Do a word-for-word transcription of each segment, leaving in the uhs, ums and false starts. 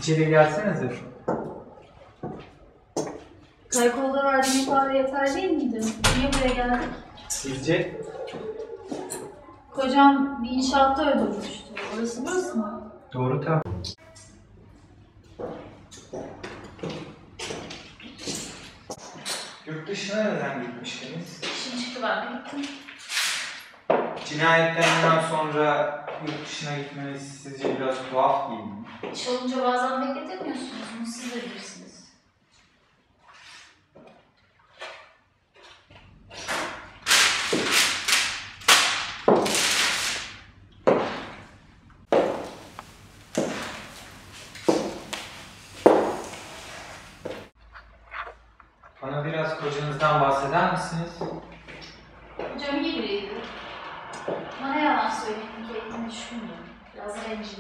İçeri gelsenize. Karakolda verdiğin ifade yeter değil miydi? Niye buraya geldik? Sizce? Kocam bir inşaatta öldürmüştü. Orası burası mı? Doğru tamam. Yurt dışına neden gitmiştiniz? İşim çıktı, ben de gittim. Cinayetlerinden sonra yurt dışına gitmeniz sizce biraz tuhaf değil mi? İş olunca bazen bekletemiyorsunuz. Bunu siz de bilirsiniz. Bana biraz kocanızdan bahseder misiniz? Kocam iyi biriydi. Bana yalan söyleyeyim. Keyfime düşkündü. Biraz da bencildi.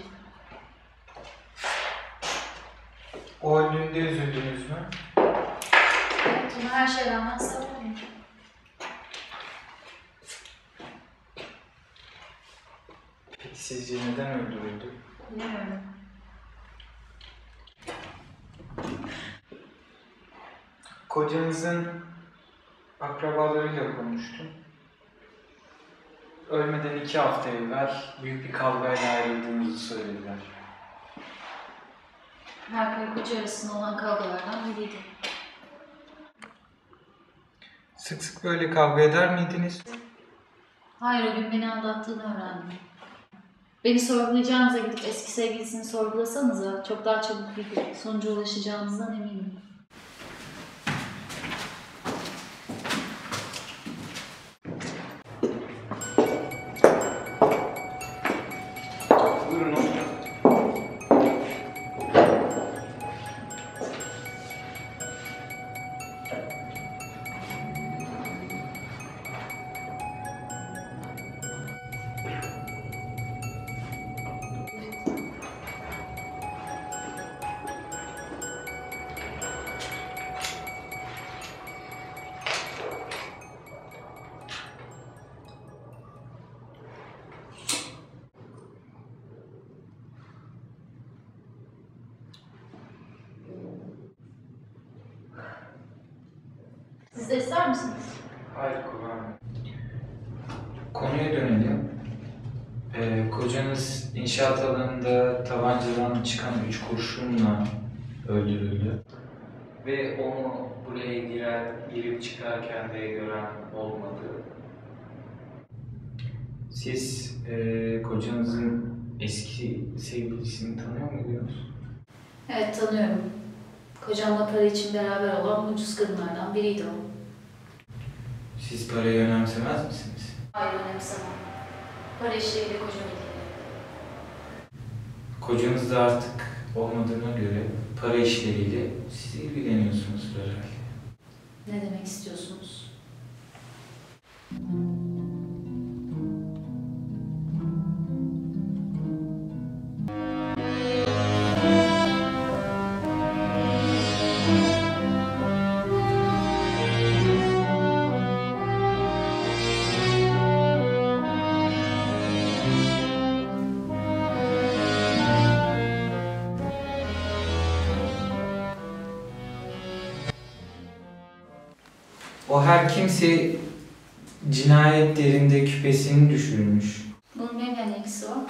O öldüğünde üzüldünüz mü? Evet, onu her şeyden rağmen severim. Peki sizce neden öldürüldü? Bilmiyorum. Kocanızın akrabalarıyla konuştum. Ölmeden iki hafta evvel büyük bir kavgayla ayrıldığınızı söylediler. Her karı koca arasında olan kavgalardan biriydi. Sık sık böyle kavga eder miydiniz? Hayır, o gün beni aldattığını öğrendim. Beni sorgulayacağınıza gidip eski sevgilisini sorgulasanıza çok daha çabuk bir sonuca ulaşacağınızdan eminim. Buyurun oturun. Siz de ister misiniz? Hayır, kullanmıyorum. Konuya dönelim. Ee, kocanız inşaat alanında tabancadan çıkan üç kurşunla öldürüldü. Ve onu buraya girer, girip çıkarken de gören olmadı. Siz e, kocanızın eski sevgilisini tanıyor muydunuz? Evet, tanıyorum. Kocamla para için beraber olan ucuz kadınlardan biriydi o. Siz parayı önemsemez misiniz? Hayır, önemsemem. Para işleriyle kocam ilgili. Kocanız da artık olmadığına göre para işleriyle siz ilgileniyorsunuz herhalde. Ne demek istiyorsunuz? O her kimse cinayetlerinde küpesini düşürmüş. Bunun benimle ne ilgisi var?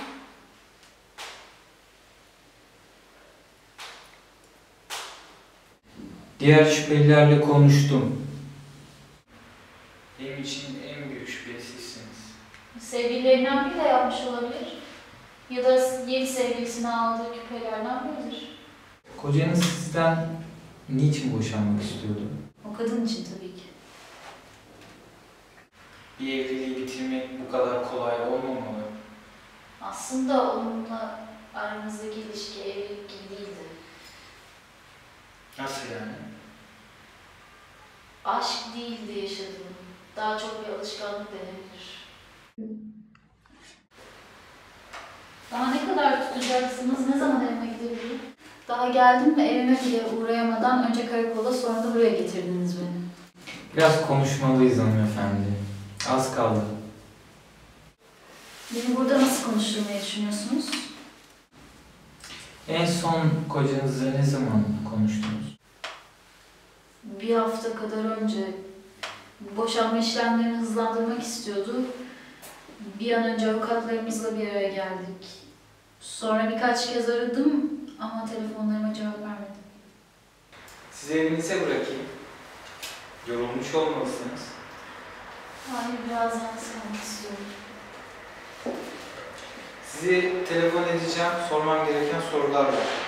Diğer şüphelilerle konuştum. Benim için en büyük şüpheli sizsiniz. Sevgililerinden biri de yapmış olabilir. Ya da yeni sevgilisine aldığı küpelerden biridir. Kocanız sizden niçin boşanmak istiyordu? O kadın için tabii ki. Bir evliliği bitirmek bu kadar kolay olmamalı. Aslında onunla aramızdaki ilişki evlilik gibi değildi. Nasıl yani? Aşk değildi yaşadığım. Daha çok bir alışkanlık denilebilir. Daha ne kadar tutacaksınız? Ne zaman evime gidebilirim? Daha geldim ve evime bile uğrayamadan önce karakola sonra da buraya getirdiniz beni. Biraz konuşmalıyız hanımefendi. Az kaldı. Beni burada nasıl konuşturmayı düşünüyorsunuz? En son kocanızla ne zaman konuştunuz? Bir hafta kadar önce boşanma işlemlerini hızlandırmak istiyordu. Bir an önce avukatlarımızla bir araya geldik. Sonra birkaç kez aradım ama telefonlarıma cevap vermedi. Sizi evinize bırakayım. Yorulmuş olmalısınız. Hayır, biraz yalnız kalmak istiyorum. Sizi telefon edeceğim. Sormam gereken sorular var.